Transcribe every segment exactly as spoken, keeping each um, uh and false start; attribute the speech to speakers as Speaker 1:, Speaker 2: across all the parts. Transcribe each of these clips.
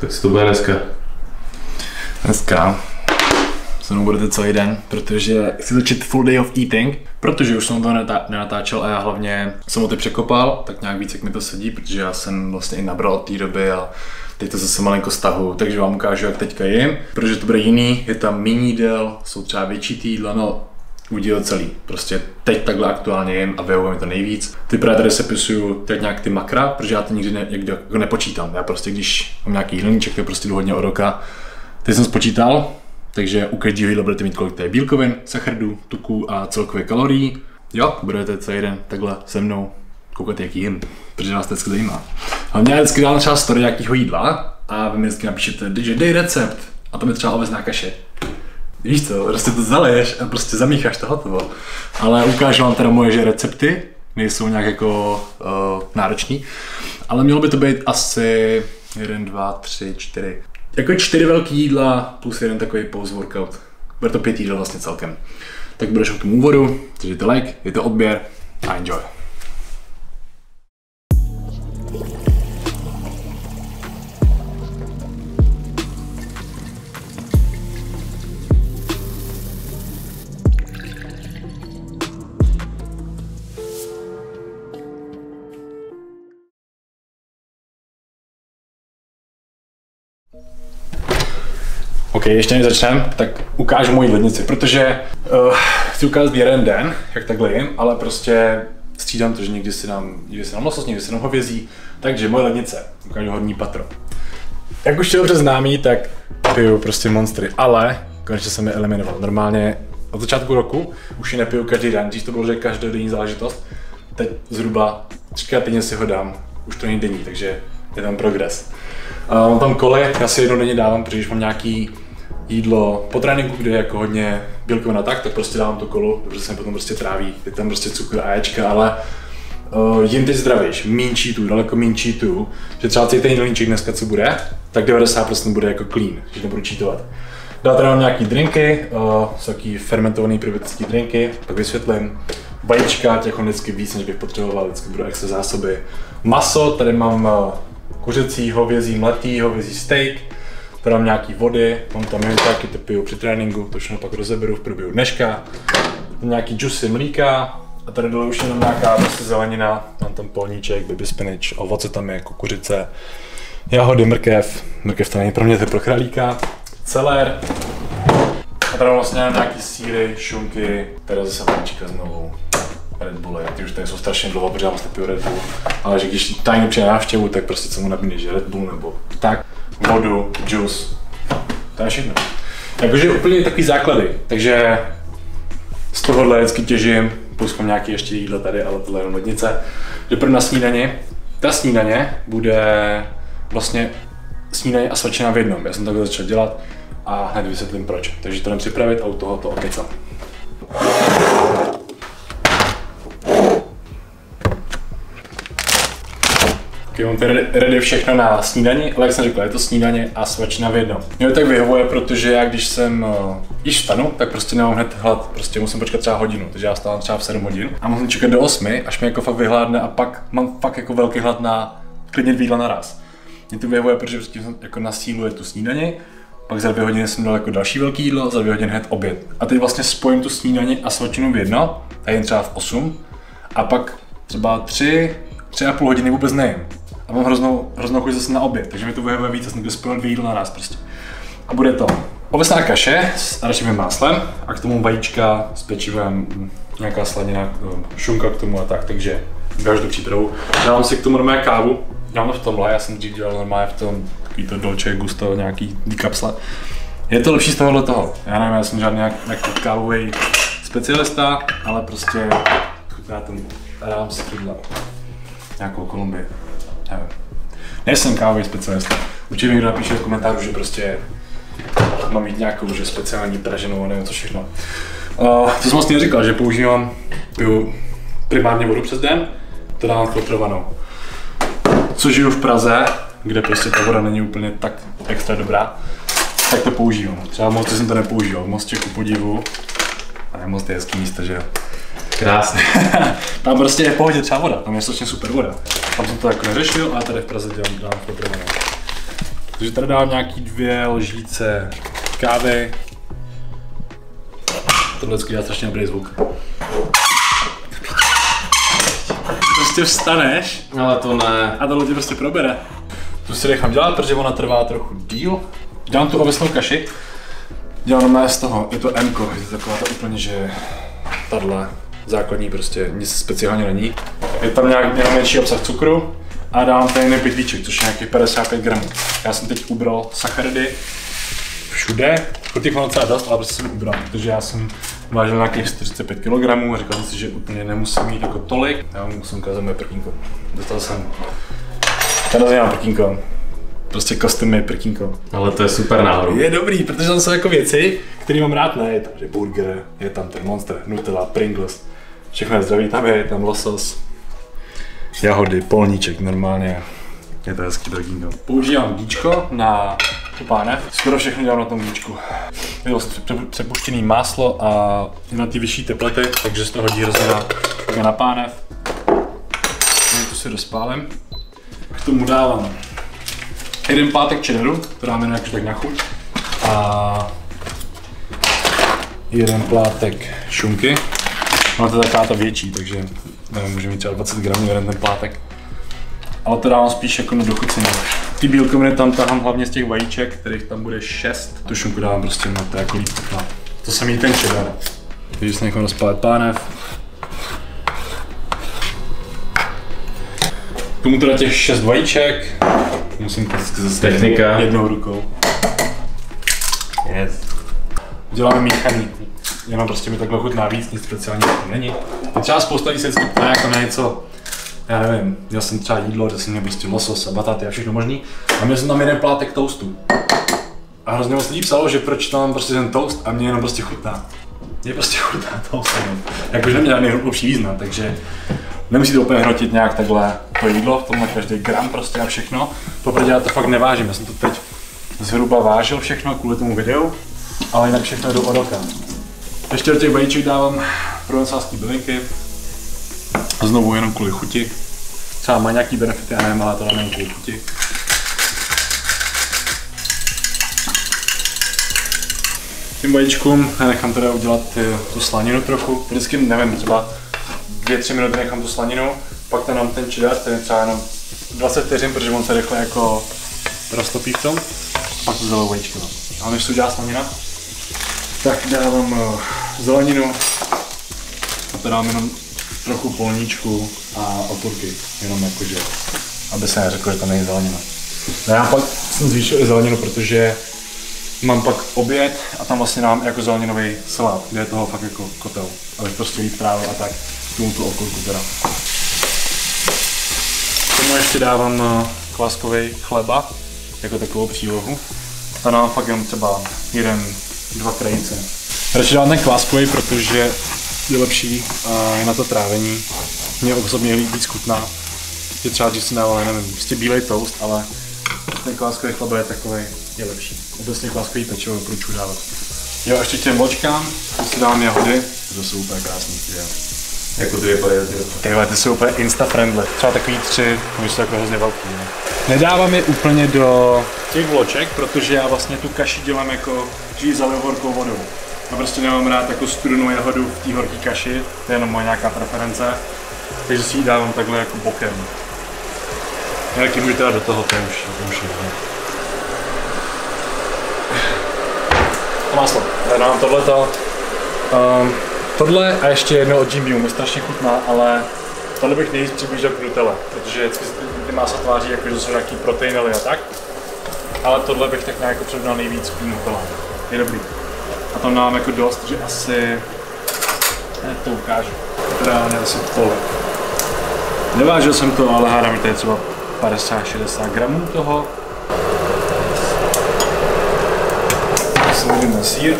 Speaker 1: Tak si to bude dneska.
Speaker 2: Dneska se mnou budete celý den, protože chci začít full day of eating, protože už jsem to nenatáčel a já hlavně jsem ho ty překopal, tak nějak víc jak mi to sedí, protože já jsem vlastně i nabral od té doby a teď to zase malinko stahu, takže vám ukážu, jak teďka jim, protože to bude jiný, je tam méně jídel, jsou třeba větší ty jídla, no udíl celý. Prostě teď takhle aktuálně jim a vyhovuje mi to nejvíc. Ty právě tady sepisuju teď nějak ty makra, protože já to nikdy ne, nikdy jako nepočítám. Já prostě když mám nějaký jídelníček, tak prostě jdu hodně od roka. Teď jsem spočítal, takže u každého jídla budete mít kolik to je bílkovin, sacharidů, tuků a celkově kalorií. Jo, budete celý den takhle se mnou koukat, jaký jim, protože vás to vždycky zajímá. Hlavně já vždycky dám třeba story nějakého jídla a vy mi vždycky napíšete, že dej recept a tam je třeba ovesná kaše. Víš co, prostě to zaleješ a prostě zamícháš to hotovo. Ale ukážu vám teda moje že recepty, nejsou nějak jako uh, náročný, ale mělo by to být asi jeden, dva, tři, čtyři. Jako čtyři velký jídla plus jeden takový post workout. Bude to pět jídel vlastně celkem. Tak budeš k tomu úvodu, takže to like, je to odběr a enjoy. OK, ještě než začneme, tak ukážu moji lednici, protože uh, chci ukázat jeden den, jak takhle jim, ale prostě střídám to, že někdy si dám, někdy si dám losos, někdy si dám hovězí, takže moje lednice, ukážu horní patro. Jak už je dobře známý, tak piju prostě monstry, ale konečně jsem je eliminoval. Normálně od začátku roku už je nepiju každý den, když to bylo, že každodenní záležitost, teď zhruba třikrát týdně si ho dám, už to není denní, takže je tam progres. Uh, mám tam kole, já si jednou denně dávám, protože když mám nějaký jídlo po tréninku, kde je jako hodně bílkovina tak, tak prostě dávám to kolu, protože se mi potom prostě tráví, je tam prostě cukr a ječka, ale uh, jim teď zdravíš, míň cheatů, daleko míň cheatů, že třeba celý ten jídelníček dneska co bude, tak devadesát procent bude jako clean, že nebudu cheatovat. Dál tady mám nějaký drinky, uh, jsou taky fermentovaný probiotický drinky, tak vysvětlím. Vajíčka, těch mám vždycky víc, než bych potřeboval, vždycky budu extra zásoby. Maso, tady mám uh, kuřecí, hovězí, mletý, hovězí steak, tady mám nějaký vody, mám tam jen taky to piju při tréninku, to všechno pak rozeberu v průběhu dneška. Nějaký džusy, mlíka a tady dole už jenom nějaká prostě zelenina, mám tam polníček, baby spinach, ovoce tam je, kukuřice, jahody, mrkev, mrkev to není pro mě, to je pro králíka, celer. A tady mám vlastně nějaký sýry, šunky, tady zase vajíčka znovu. Red Bully, ty už tady jsou strašně dlouho, protože já vlastně piju Red Bull, ale že když tajně přijde návštěvu, tak prostě co mu nabídneš, že Red Bull nebo tak, vodu, juice, to je všechno. Takže úplně takový základy, takže z tohohle vždycky těžím, plus mám nějaký ještě jídlo tady, ale tohle je jenom lednice. Že pro na snídaně, ta snídaně bude vlastně snídaně a svačina v jednom, já jsem takhle začal dělat a hned vysvětlím proč, takže to jdem připravit a u toho to okecám. Okay, mám tady ready všechno na snídani, ale jak jsem řekl, je to snídaně a svačina v jednom. Mě to tak vyhovuje, protože já když jsem uh, již vstanu, tak prostě nemám hned hlad, prostě musím počkat třeba hodinu, takže já vstávám třeba v sedm hodin a musím čekat do osmi, až mě jako fakt vyhládne a pak mám fakt jako velký hlad na klidně dvě jídla naraz. Mě to vyhovuje, protože prostě jsem jako nasíluje tu snídani, pak za dvě hodiny jsem dal jako další velký jídlo, za dvě hodiny hned oběd. A teď vlastně spojím tu snídani a svačinu v jedno, a jen třeba v osm, a pak třeba tři, tři a půl hodiny vůbec nejím. A mám hroznou, hroznou chuť zase na oběd, takže mi to vyhovuje víc, já jsem spojil dvě jídla naraz prostě. A bude to ovesná kaše s arašidovým máslem a k tomu vajíčka s pečivem, nějaká slanina, šunka k tomu a tak, takže ukážu tu přípravu. Dávám si k tomu normálně kávu, dělám to v tomhle, já jsem dřív dělal normálně v tom takový to Dolce Gusto, nějaký kapsle. Je to lepší z tohohle toho, já nevím, já jsem žádný nějaký kávový specialista, ale prostě chutná tomu a dávám si tuhle nějakou Kolumbii. Nevím. Nejsem kávový specialista. Určitě mi někdo napíše v komentáři, že prostě mám mít nějakou že speciální praženou a nevím co všechno. Uh, to jsem vlastně neříkal, že používám, piju primárně vodu přes den, to dávám filtrovanou. Co žiju v Praze, kde prostě ta voda není úplně tak extra dobrá, tak to používám. Třeba v Mostě jsem to nepoužíval, v Mostě ku podivu, a Most je hezký místo, že jo.
Speaker 1: Krásný.
Speaker 2: Tam prostě je v pohodě třeba voda, tam je strašně super voda. Tam jsem to jako neřešil, ale tady v Praze dělám, dělám filtrovanou. Takže tady dám nějaký dvě lžíce kávy. Tohle dělá strašně dobrý zvuk. Prostě vstaneš.
Speaker 1: Ale to ne.
Speaker 2: A tohle tě prostě probere. To si nechám dělat, protože ona trvá trochu díl. Dělám tu ovesnou kaši. Dělám normálně z toho, je to M-ko, je to taková ta úplně, že tahle základní prostě nic speciálně není. Je tam nějak jenom menší obsah cukru a dám tady pytlíček, což je nějakých padesát pět gramů. Já jsem teď ubral sacharidy všude, pro těch mám docela dost, ale prostě jsem ubral, protože já jsem vážil nějakých čtyřicet pět kilogramů a říkal jsem si, že úplně nemusím mít jako tolik. Já musím ukázat moje prkínko. Dostal jsem, tady nemám prkínko. Prostě custom made prkínko.
Speaker 1: Ale to je super náhodou.
Speaker 2: Je dobrý, protože tam jsou jako věci, které mám rád, ne, je tam že burger, je tam ten Monster, Nutella, Pringles, všechno je zdravý, tam je, je tam losos, jahody, polníček, normálně, je to hezký prkínko. Používám víčko na pánev, skoro všechno dělám na tom víčku. Je to přepuštěné máslo a na ty vyšší teplety, takže se to hodí hrozně na, na pánev. Tu si rozpálím. K tomu dávám jeden plátek cheddaru, to dáme nějak tak na chuť. A jeden plátek šunky. Ona to je taková ta větší, takže nevím, může mít třeba dvacet gramů jeden ten plátek. Ale to dávám spíš jako do chucení. Ty bílkoviny tam tahám hlavně z těch vajíček, kterých tam bude šest. Tu šunku dávám prostě na to jako líp chutná. To samý ten cheddar. Takže si nechám rozpálit pánev. K tomu teda těch šest vajíček. Musím prostě zase
Speaker 1: technika
Speaker 2: jednou rukou. Yes. Děláme míchaný. Jenom prostě mi takhle chutná víc, nic speciálního tam není. A třeba spousta lidí se vždycky ptá jako na něco, já nevím, měl jsem třeba jídlo, kde jsem měl prostě losos a bataty a všechno možný. A měl jsem tam jeden plátek toastu. A hrozně moc lidí psalo, že proč tam mám prostě ten toast a mě jenom prostě chutná. Mě prostě chutná toast. Jakože neměl žádný hlubší význam, takže nemusíte úplně hrotit nějak takhle to jídlo, v tomhle každý gram prostě a všechno. Popravdě já to fakt nevážím, já jsem to teď zhruba vážil všechno kvůli tomu videu, ale jinak všechno jdu od oka. Ještě do těch vajíček dávám provencálské bylinky, znovu jenom kvůli chuti. Třeba má nějaký benefity, já nevím, ale to dáme kvůli chuti. Tím vajíčkům nechám teda udělat tu slaninu trochu, vždycky nevím, třeba dvě tři minuty nechám tu slaninu, pak tam dám ten cheddar, ten je třeba jenom dvacet vteřin, protože on se rychle jako roztopí v tom, a pak to zalou vajíčkama. A než se udělá slanina, tak dávám uh, zeleninu a to dám jenom trochu polníčku a okurky, jenom jakože, aby se neřeklo, že tam není zelenina. No já pak jsem zvýšil i zeleninu, protože mám pak oběd a tam vlastně dám jako zeleninový salát, kde je toho fakt jako kotel, abych prostě líp trávil a tak. K tomu tu okurku teda. K tomu ještě dávám kváskový chleba, jako takovou přílohu. A dám fakt jenom třeba jeden, dva krajice. Radši dám ten kváskový, protože je lepší a je na to trávení. Mě osobně víc chutná. Je třeba, když si dával, nevím, prostě bílej toast, ale ten kváskový chleba je takový, je lepší. Obecně kváskový pečivo doporučuji dávat. Jo, ještě k těm vločkám, tu si dám jahody, to jsou úplně krásný. Jo.
Speaker 1: Jako ty vypadají.
Speaker 2: Tyhle, ty jsou úplně insta-friendly. Třeba takový tři, to jsou jako hrozně velký. Ne? Nedávám je úplně do těch vloček, protože já vlastně tu kaši dělám jako, že ji zaliju horkou vodou. A prostě nemám rád jako studenou jahodu v té horké kaši, to je jenom moje nějaká preference. Takže si ji dávám takhle jako bokem. Nějaký můžete dát do toho, to je už, to už je. A máslo. Já dám tohleto. Um, Tohle a ještě jedno od Jim Beam, je strašně chutná, ale tohle bych nejvíc přiblížil k Nutella, protože vždycky ty másla tváří jako, že jsou nějaký proteinely a tak. Ale tohle bych tak nějak přiblížil nejvíc k Nutella. Je dobrý. A tam mám jako dost, že asi... Ne, to ukážu. Reálně asi tolik. Nevážil jsem to, ale hádám, že to je třeba padesát šedesát gramů toho. Sledujeme sýr.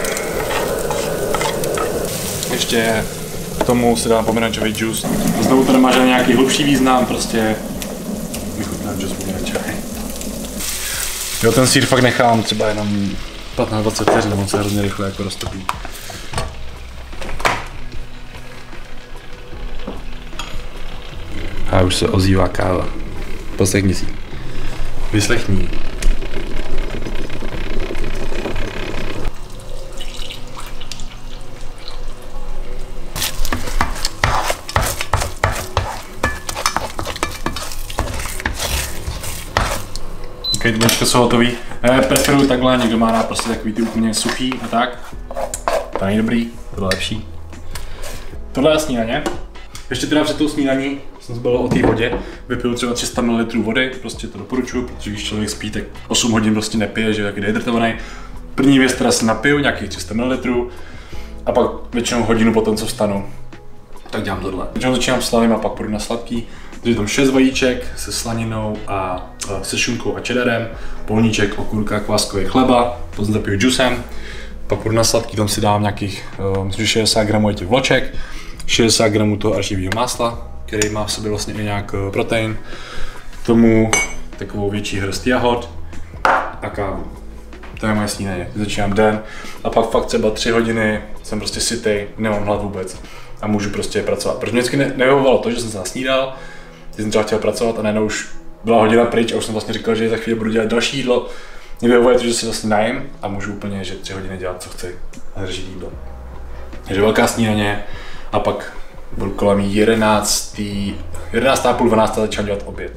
Speaker 2: Ještě k tomu si dám pomerančový džus. Znovu to nemá žádný nějaký hlubší význam, prostě vychutnám džus pomerančový. Jo, ten sýr fakt nechám třeba jenom patnáct dvacet vteřin, on se hrozně rychle jako roztopí. A už se ozývá káva. Poslechni si. Vyslechni. ty vajíčka jsou hotový. Já preferuji takhle, někdo má rád prostě takový ty úplně suchý a tak. To není dobrý, tohle je lepší. Tohle je snídaně. Ještě teda před tou snídaní jsem zbalil o té vodě, vypil třeba tři sta mililitrů vody, prostě to doporučuji, protože když člověk spí, tak osm hodin prostě nepije, že je taky dehydratovaný. První věc teda si napiju, nějakých tři sta mililitrů a pak většinou hodinu potom, co vstanu, tak dělám tohle. Většinou začínám slaným a pak půjdu na sladký, takže tam šest vajíček se slaninou a se šunkou a cheddarem, polníček, okurka, kváskový chleba, potom zapiju džusem, pak půjdu na sladký, tam si dám nějakých, uh, myslím, že šedesát gramů těch vloček, šedesát gramů toho arašidového másla, který má v sobě vlastně i nějak protein, k tomu takovou větší hrst jahod a kávu. To je moje snídaně. Začínám den a pak fakt třeba tři hodiny jsem prostě sytej, nemám hlad vůbec a můžu prostě pracovat. Protože mě vždycky ne- nevyhovovalo to, že jsem se nasnídal, že jsem třeba chtěl pracovat a najednou už byla hodina pryč a už jsem vlastně říkal, že za chvíli budu dělat další jídlo. Mě vyhovuje to, že si vlastně najím a můžu úplně, že tři hodiny dělat, co chci a držet jídlo. Takže velká snídaně a pak byl kolem jedenáctý, jedenáctá půl dvanáctá začal dělat oběd.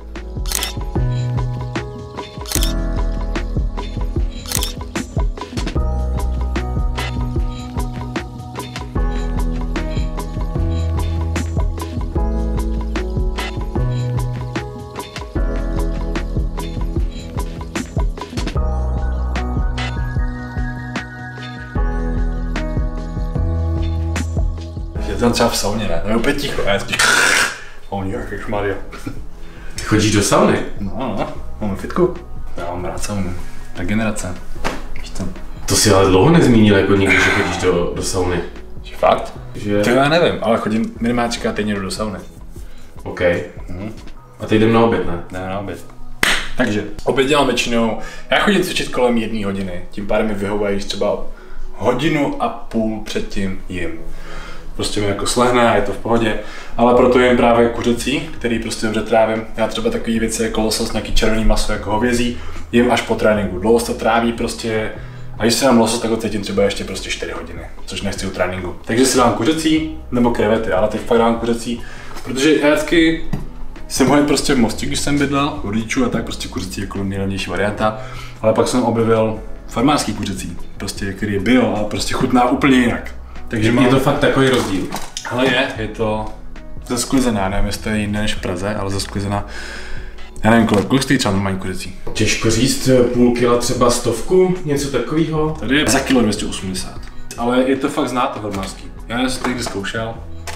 Speaker 2: Je tam třeba v sauně, ne? To je úplně ticho, já spíš... O, ježišmarja.
Speaker 1: Ty chodíš do sauny?
Speaker 2: No, no, máme fitku. Já mám rád saunu. Regenerace. Víš to?
Speaker 1: To si ale dlouho nezmínil, jako někdy, že chodíš do, do sauny.
Speaker 2: Že fakt?
Speaker 1: Že...
Speaker 2: To já nevím, ale chodím minimálně třikrát týdně do sauny.
Speaker 1: OK. Mhm. A teď jdem na oběd, ne?
Speaker 2: Ne, na oběd. Takže, oběd dělám většinou, já chodím cvičit kolem jedné hodiny, tím pádem mi vyhovují třeba hodinu a půl předtím jim. Prostě mi jako slehne a je to v pohodě, ale proto jim právě kuřecí, který prostě dobře trávím. Já třeba takové věci jako losos, nějaký červený maso jako hovězí, jim až po tréninku. Dlouho to tráví prostě, a když si dám losos, tak ho cítím třeba ještě prostě čtyři hodiny, což nechci u tréninku. Takže si dám kuřecí nebo krevety, ale teď fakt dám kuřecí, protože já vždycky jsem hodně prostě v Mostě, když jsem bydlel, u rodičů a tak prostě kuřecí jako nejlevnější varianta, ale pak jsem objevil farmářský kuřecí, prostě, který je bio a prostě chutná úplně jinak. Takže
Speaker 1: je to fakt takový rozdíl.
Speaker 2: Ale je, je to zesklizená, nevím, jestli to je jiné než v Praze, ale zesklizená. Já nevím, kolik, kolik stojí třeba normální kuřecí?
Speaker 1: Těžko říct, půl kila třeba stovku, něco takového.
Speaker 2: Tady je za kilo dvě stě osmdesát. Ale je to fakt znát to farmářský. Já jsem to někdy zkoušel,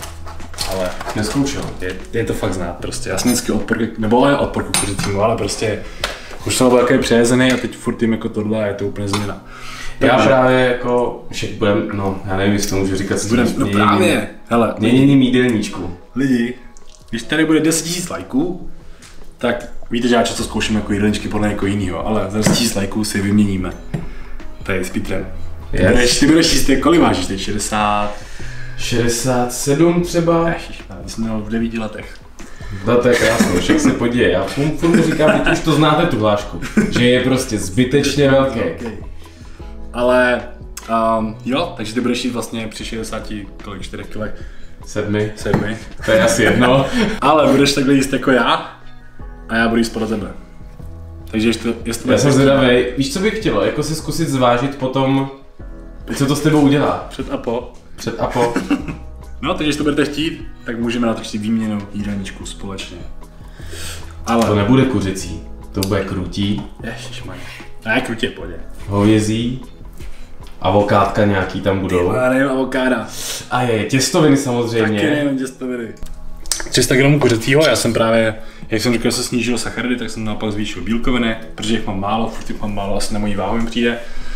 Speaker 2: ale
Speaker 1: neskoušel.
Speaker 2: Je, je to fakt znát prostě. Já jsem vždycky odpor, nebo ale odpor k kuřecímu, ale prostě už jsem byl takový přejezený a teď furt jim jako tohle a je to úplně změna.
Speaker 1: Já Takže... právě jako, však budem, no já nevím, jestli to můžu říkat.
Speaker 2: Budem, no právě, hele.
Speaker 1: Měněním jídelníčku.
Speaker 2: Lidi, když tady bude deset tisíc lajků, tak víte, že já často zkouším jako jídelníčky podle někoho jiného, ale za deset tisíc lajků si vyměníme. Tady s Petrem. Yes. Ty budeš, ty budeš čistě, kolik máš teď? šedesát?
Speaker 1: šedesát sedm třeba?
Speaker 2: Ježiš, já jsem měl v devíti letech.
Speaker 1: No to je krásné, však se podívej, já furt mu říkám, teď už to znáte tu hlášku, že je prostě zbytečně velký. Okay.
Speaker 2: Ale um, jo, takže ty budeš jít vlastně při šedesáti, kolik, čtyřech kilech?
Speaker 1: Sedmi.
Speaker 2: Sedmi.
Speaker 1: To je asi jedno.
Speaker 2: Ale budeš takhle jíst jako já a já budu jíst podle tebe. Takže jestli, jestli
Speaker 1: já jsem zvědavý, víš co bych chtělo, jako si zkusit zvážit potom, co to s tebou udělá.
Speaker 2: Před a po.
Speaker 1: Před a po.
Speaker 2: No, takže když to budete chtít, tak můžeme natočit výměnu jídelníčku společně. Ale...
Speaker 1: To nebude kuřecí, to bude krutí.
Speaker 2: Ježišmarja. Ne, krutě, pojď.
Speaker 1: Hovězí. Avokátka nějaký tam budou.
Speaker 2: Já nevím, avokáda.
Speaker 1: A je, těstoviny samozřejmě.
Speaker 2: Taky nevím, těstoviny. tři sta gramů kuřecího, já jsem právě, jak jsem říkal, že se snížil sacharidy, tak jsem naopak zvýšil bílkoviny, protože jich mám málo, furt jich mám málo, asi na mojí váhu jim přijde.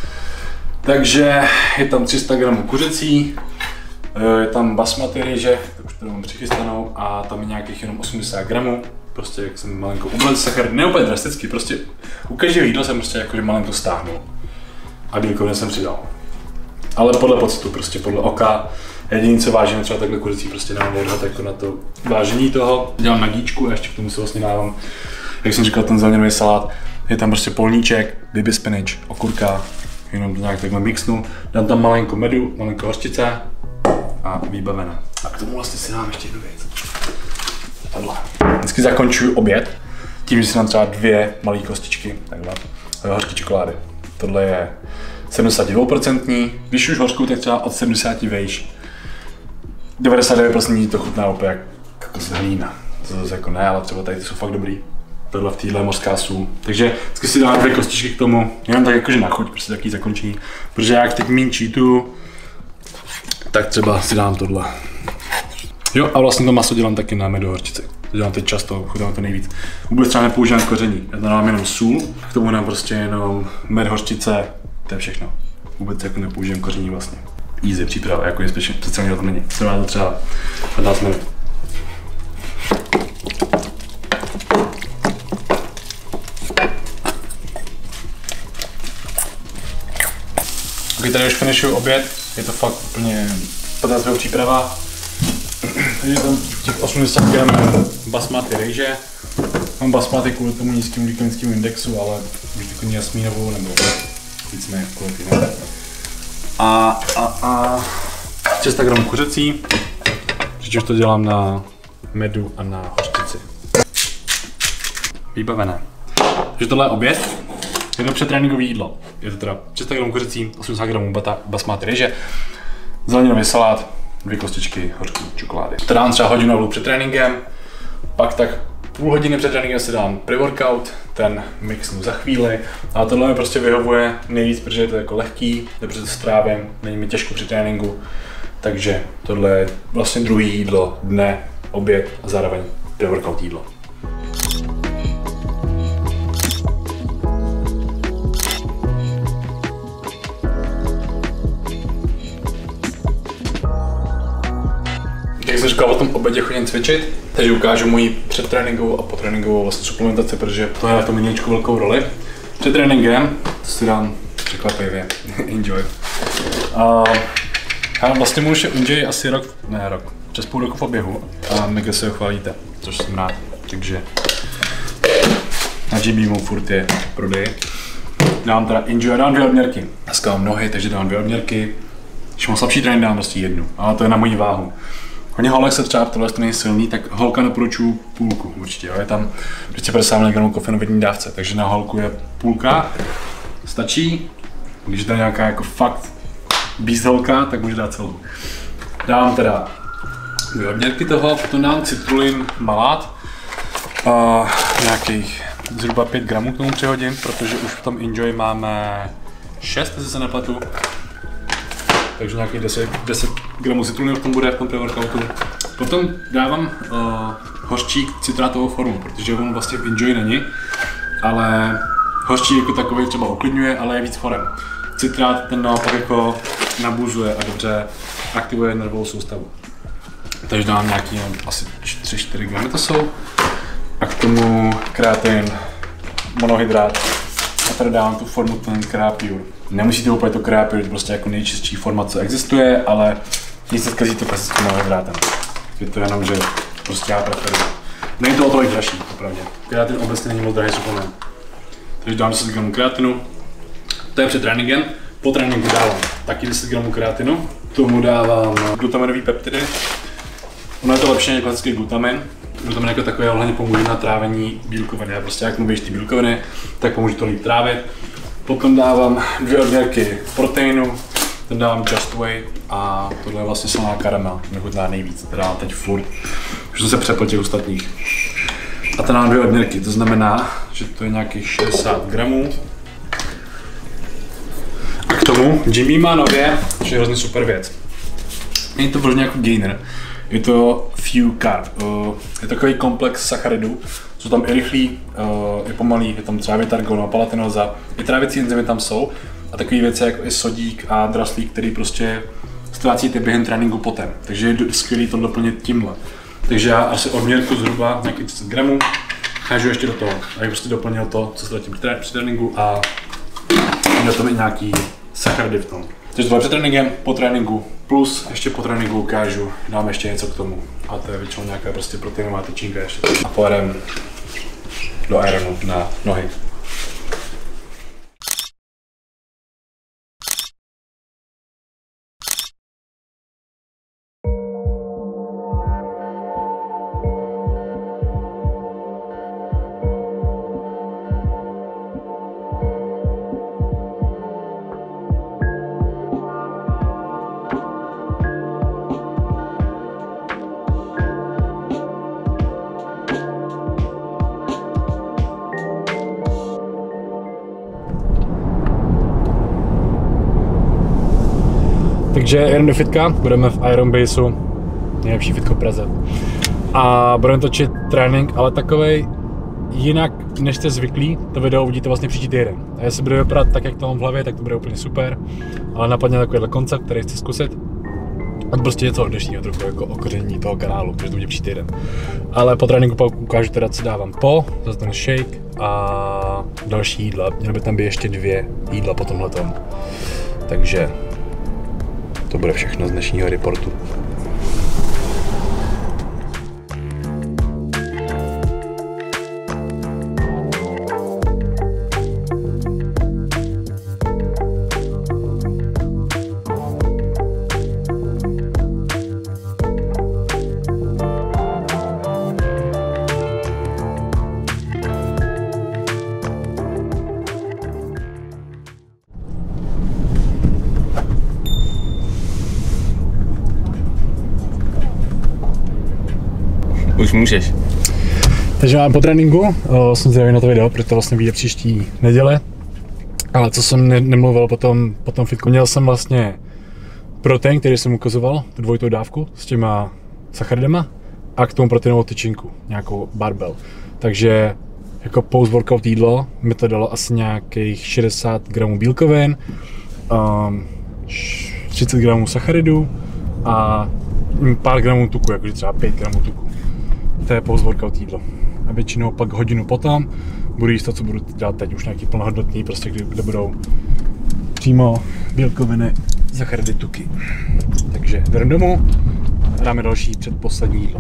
Speaker 2: Takže je tam tři sta gramů kuřecí, je tam basmati rýže, tak už to mám přichystanou, a tam je nějakých jenom osmdesát gramů. Prostě jak jsem malinko uměl sacharidy, ne úplně drasticky, prostě u každého jídla jsem prostě jakože malinko stáhnul. A bílkoviny jsem přidal. Ale podle pocitu, prostě podle oka. Jediné, co vážím, třeba takhle kuřecí, prostě nemám odhad jako na to vážení toho. Dělám na gíčku a ještě k tomu si vlastně dávám, jak jsem říkal, ten zeleninový salát. Je tam prostě polníček, baby spinach, okurka, jenom nějak takhle mixnu. Dám tam malinko medu, malinko hořčice a výbavena. A k tomu vlastně si dám ještě jednu věc. Tohle. Vždycky zakončuju oběd tím, že si dám třeba dvě malé kostičky, takhle, hořké čokolády. Tohle je sedmdesát dva procent, když už hořkou, tak třeba od sedmdesát vejš. devadesát devět procent to chutná úplně jak, jako z hlína. To zase jako ne, ale třeba tady ty jsou fakt dobrý. Tohle v téhle mořská sůl. Takže vždycky si dám dvě kostičky k tomu, jenom tak jakože na chuť, prostě takový zakončení. Protože jak teď míň cheatu, tak třeba si dám tohle. Jo, a vlastně to maso dělám taky na medu horčici. To dělám teď často, chutám to nejvíc. Vůbec třeba nepoužívám koření, já dám jenom sůl, k tomu dám prostě jenom med hořčice, to je všechno. Vůbec jako nepoužívám koření vlastně. Easy příprava, jako je speciálně to není. Trvá to třeba patnáct minut. Ok, tady už finishuju oběd, je to fakt úplně patnáct minut příprava. Takže tam těch osmdesát gramů basmati rejže. Mám basmati kvůli tomu nízkému glykemickému indexu, ale už takový jasmínovou nebo víceméně kvůli týdne. A, a, a tři sta gramů kuřecí, přičemž to dělám na medu a na hořčici. Vybavené. Takže tohle je oběd, je to předtréninkové jídlo. Je to teda tři sta gramů kuřecí, osmdesát gramů basmati rejže, zeleninový salát, dvě kostičky hořké čokolády. To dám třeba hodinu alebo před tréninkem, pak tak půl hodiny před tréninkem si dám pre-workout, ten mixnu za chvíli, a tohle mi prostě vyhovuje nejvíc, protože je to jako lehký, dobře to strávím, není mi těžko při tréninku, takže tohle je vlastně druhý jídlo dne, oběd a zároveň pre-workout jídlo. Jak jsem říkal, o tom obědě chodím cvičit, takže ukážu moji předtréninkovou a potréninkovou vlastně suplementaci, protože to je v tom miničku velkou roli. Před tréninkem, to si dám překvapivě, enjoy. A já vlastně můžu ještě enjoy asi rok, ne rok, přes půl roku v oběhu a mega se ho chválíte, což jsem rád, takže na G B mu furt je prodej. Dám teda enjoy, dám dvě odměrky. Dneska mám nohy, takže dám dvě odměrky. Když mám slabší trénink, dám prostě jednu, ale to je na moji váhu. Hodně holek se třeba v tohle není silný, tak holka doporučuji půlku určitě, jo? Je tam dvě stě padesát miligramů kofeinu v jedné dávce, takže na holku je půlka, stačí, když je to nějaká jako fakt beast holka, tak může dát celou. Dám teda dvě odměrky toho, potom dám citrulin malát, uh, nějakých zhruba pět gramů k tomu přihodím, protože už v tom Enjoy máme šest, jestli se nepletu. Takže nějakých deset, deset gramů citrulinu v tom bude v tom pre-workoutu. Potom dávám uh, hořčík citrátovou formu, protože on vlastně v Enjoy není, ale hořčík jako takový třeba uklidňuje, ale je víc forem. Citrát ten naopak jako nabuzuje a dobře aktivuje nervovou soustavu. Takže dám nějaký no, asi tři čtyři gramy to jsou. A k tomu kreatin, monohydrát. A tady dávám tu formu ten Creapure. Nemusíte úplně to Creapure, to prostě jako nejčistší forma, co existuje, ale nic se zkazí to klasickým monohydrátem. Je to jenom, že prostě já preferuji. Není to o tolik dražší, opravdu. Kreatin obecně není moc drahý suplement. Takže dám deset gramů kreatinu. To je před tréninkem. Po tréninku dávám taky deset gramů kreatinu. K tomu dávám glutaminový peptidy. Ono je to lepší než klasický glutamin. Glutamin jako takový hlavně pomůže na trávení bílkoviny. A prostě jak mluvíš ty bílkoviny, tak pomůže to líp trávit. Potom dávám dvě odměrky proteinu. Ten dávám Just Whey a tohle je vlastně slaná karamel, mě chutná nejvíc, to dávám teď furt, už jsem se přepl těch ostatních. A ten dávám dvě odměrky, to znamená, že to je nějakých šedesát gramů. A k tomu Jimmy má nově, což je hrozně super věc. Není to vložně jako gainer, je to Few Carb, je to takový komplex sacharidů, jsou tam i rychlý, je pomalý, je tam třeba vitargon a palatinoza, i trávicí enzymy tam jsou. A takové věci jako i sodík a draslík, který prostě ztrácíte během tréninku potem. Takže je skvělý to doplnit tímhle. Takže já asi odměrku zhruba nějakých třicet gramů hážu ještě do toho. Abych prostě doplnil to, co ztratím při tréninku a do toho i nějaký sacharidy v tom. Takže tohle před tréninkem, po tréninku, plus ještě po tréninku ukážu, dám ještě něco k tomu. A to je většinou nějaká prostě proteinová tyčinka ještě. A pojedeme do Ironu na nohy. Takže jdeme do fitka, budeme v Iron Baseu, nejlepší fitko v Praze. A budeme točit trénink, ale takovej jinak, než jste zvyklí. To video uvidíte vlastně příští týden. A jestli bude vypadat tak, jak to mám v hlavě, tak to bude úplně super. Ale napadne takovýhle koncept, který chci zkusit. A to prostě něco dnešního trochu jako okoření toho kanálu, protože to bude příští týden. Ale po tréninku pak ukážu teda, co dávám po, zase ten shake a další jídla. Mělo by tam být ještě dvě jídla po tomhletom. Takže to bude všechno z dnešního reportu.
Speaker 1: Už můžeš.
Speaker 2: Takže mám po tréninku, uh, jsem zvědavý na to video, protože to vlastně vyjde příští neděle. Ale co jsem ne- nemluvil potom, potom fitku, měl jsem vlastně protein, který jsem ukazoval, tu dvojitou dávku s těma sacharidama a k tomu proteinovou tyčinku, nějakou barbell. Takže jako post-workout jídlo mi to dalo asi nějakých šedesát gramů bílkovin, um, třicet gramů sacharidů a pár gramů tuku, jakože třeba pět gramů tuku. To je post-workout jídlo. A většinou pak hodinu potom budu jíst to, co budu dělat teď, už nějaký plnohodnotný, prostě kde, kde budou přímo bílkoviny, sacharidy, tuky. Takže jdeme domů a dáme další předposlední jídlo.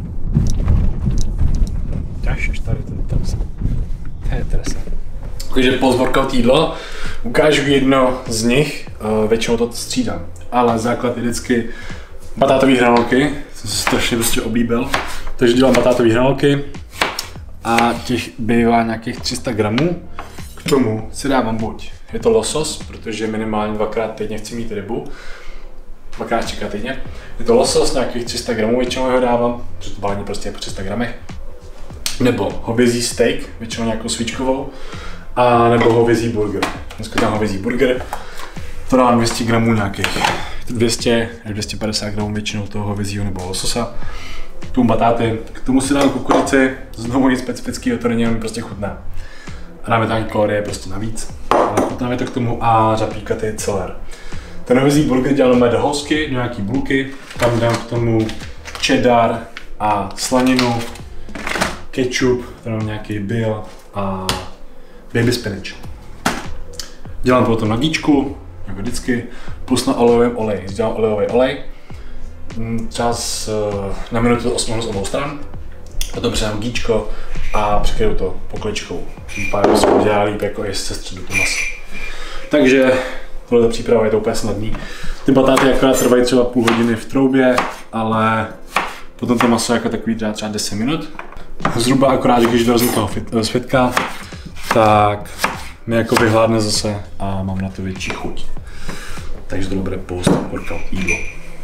Speaker 2: Až tady ten trasa. To je trasa. Takže post-workout jídlo, ukážu jedno z nich, většinou to střídám, ale základ je vždycky batátové hranolky, jsem se strašně prostě oblíbil. Takže dělám batátové hranolky a těch bývá nějakých tři sta gramů. K tomu si dávám buď, je to losos, protože minimálně dvakrát týdně chci mít rybu, dvakrát čeká týdně. Je to losos, nějakých tři sta gramů většinou ho dávám, protože to bálení prostě je po tři sta gramech. Nebo hovězí steak, většinou nějakou svíčkovou, a nebo hovězí burger. Dneska dám hovězí burger, to dám dvě stě gramů nějakých. dvě stě až dvě stě padesát gramů většinou toho hovězího nebo lososa. K tomu batáty, k tomu si dám kukurici, znovu nic specifického, to není, prostě chutná. A dáme tam kalorie prostě navíc, ale chutnáme to k tomu a řapíkatý celer. Ten hovězí burger dělám do housky, do nějaký bulky, tam dám k tomu cheddar a slaninu, ketchup, tam mám nějaký bill a baby spinach. Dělám potom na díčku, jako vždycky, plus na olejovém oleji. Dělám olejový olej, třeba na minutu to osmanu z obou stran, potom přidám gíčko a přikryju to pokličkou. Tím pádem se udělá líp, jako jestli se středu to maso. Takže tohle příprava je to úplně snadný. Ty batáty akorát trvají třeba půl hodiny v troubě, ale potom to maso jako takový třeba, třeba deset minut. Zhruba akorát, když dorazím toho světka, tak mi jako vyhládne zase a mám na to větší chuť. Takže to bude post-workout jídlo.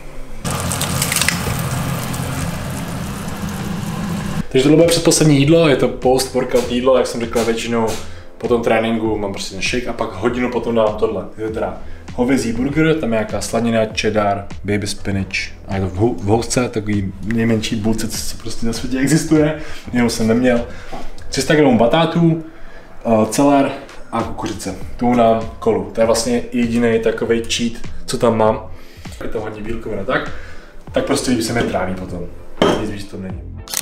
Speaker 2: Takže tohle bude předposlední jídlo, je to post-workout jídlo, jak jsem řekl, většinou po tom tréninku mám prostě ten shake a pak hodinu potom dávám tohle. Je to teda hovězí burger, tam je nějaká slanina, cheddar, baby spinach a je to v housce, takový nejmenší bulce, co prostě na světě existuje, jenom jsem neměl. tři sta gramů batátů, celer a kukuřice. Tu na kolu. To je vlastně jediný takový cheat, co tam mám. Je to hodně bílkovina, tak? Tak prostě líbí se mi tráví potom. Nic víc to není.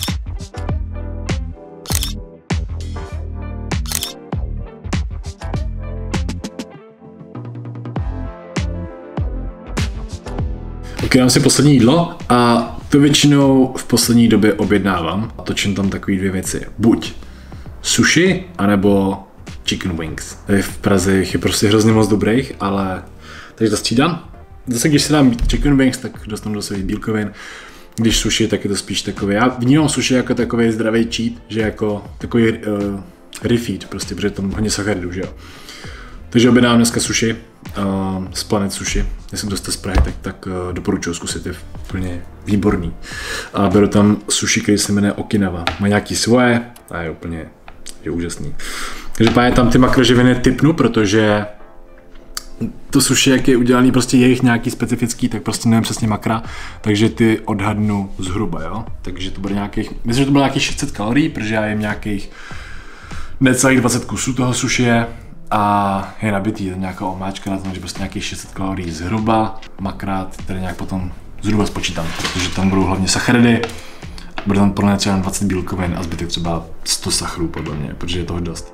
Speaker 2: Ok, dám si poslední jídlo a to většinou v poslední době objednávám. A točím tam takové dvě věci. Buď sushi, anebo chicken wings. Tady v Praze je prostě hrozně moc dobrých, ale takže to střídám. Zase když si dám chicken wings, tak dostanu do svých bílkovin. Když sushi, tak je to spíš takový. Já vnímám sushi jako takový zdravý cheat, že jako takový uh, refeed, prostě, protože tam hodně sacharidů, že jo. Takže objednám dneska sushi uh, z Planet Sushi. Jestli kdo jste z Prahy, tak, tak uh, doporučuji zkusit, je úplně výborný. A beru tam sushi, který se jmenuje Okinawa. Má nějaký svoje a je úplně je úžasný. Takže páně tam ty makroživiny typnu, protože to sushi, jak je udělaný, prostě jejich nějaký specifický, tak prostě nevím přesně makra, takže ty odhadnu zhruba, jo. Takže to bude nějakých, myslím, že to bude nějakých šest set kalorií, protože já jim nějakých necelých dvacet kusů toho sushi a je nabitý, je nějaká omáčka na tom, že prostě nějakých šest set kalorií zhruba, makrát, tedy nějak potom zhruba spočítám, protože tam budou hlavně sacharidy, bude tam podle mě třeba dvacet bílkovin a zbytek třeba sto sachrů podle mě, protože je toho dost.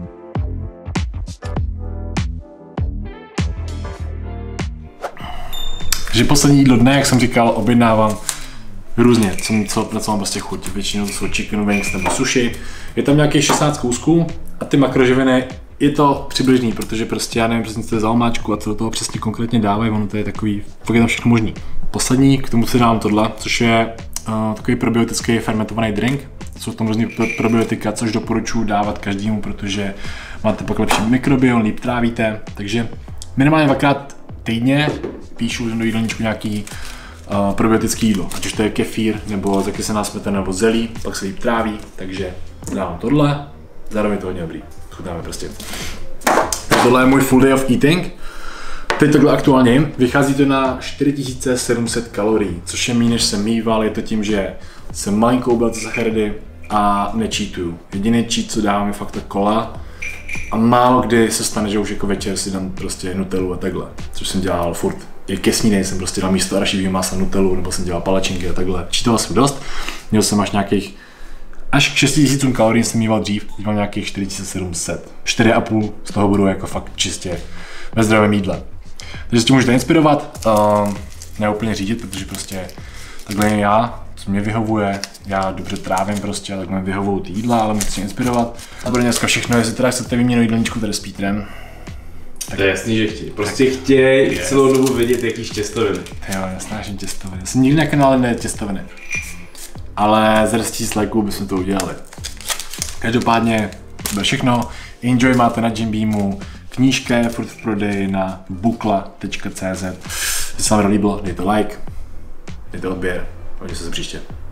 Speaker 2: Takže poslední jídlo dne, jak jsem říkal, objednávám různě, co, co, na co mám prostě chuť. Většinou to jsou chicken wings nebo sushi. Je tam nějakých šestnáct kousků a ty makroživiny je to přibližný, protože prostě já nevím přesně, co je za omáčku a co do toho přesně konkrétně dávají, ono to je takový, fakt je tam všechno možný. Poslední, k tomu si dám tohle, což je uh, takový probiotický fermentovaný drink. Jsou tam různý probiotika, což doporučuji dávat každému, protože máte pak lepší mikrobiom, líp trávíte, takže minimálně dvakrát týdně píšu do jídelníčku nějaký uh, probiotický jídlo, ať už to je kefír, nebo zakysená smetana, nebo zelí, pak se líp tráví, takže dávám tohle, zároveň to hodně dobrý, chutnáme prostě. Tohle je můj full day of eating, teď takhle aktuálně jim, vychází to na čtyři tisíce sedm set kalorií, což je méně než jsem mýval, je to tím, že jsem malinko ubral sacharidy a nečítuju. Jediný cheat, co dávám, je fakt ta kola. A málo kdy se stane, že už jako večer si dám prostě nutellu a takhle, což jsem dělal furt. I ke snídani jsem prostě dal místo arašidového masa nutellu, nebo jsem dělal palačinky a takhle. Čítal jsem dost, měl jsem až nějakých, až k šesti tisícům kalorií jsem mýval dřív, teď mám nějakých čtyři tisíce sedm set. čtyři a půl z toho budou jako fakt čistě ve zdravém jídle. Takže s tím můžete inspirovat, uh, ne úplně řídit, protože prostě takhle jen já, co mě vyhovuje, já dobře trávím prostě, tak mě vyhovují ty jídla, ale musíte inspirovat. A bude dneska všechno, jestli teda chcete vyměnit jídelníčku tady s Pítrem.
Speaker 1: Tak to je jasný, že chtějí. Prostě chtějí yes. celou dobu vědět, jaký těstoviny.
Speaker 2: Jo, já snáším těstoviny. Já jsem nikdy na kanále nejedl těstoviny. Ale z tisíc lajků bychom to udělali. Každopádně to bude všechno. Enjoy máte na Jimbeamu. Knížka je furt v prodeji na bukla tečka cé zet. Jestli se vám líbilo, dejte like, dejte odběr. Uvidíme se příště.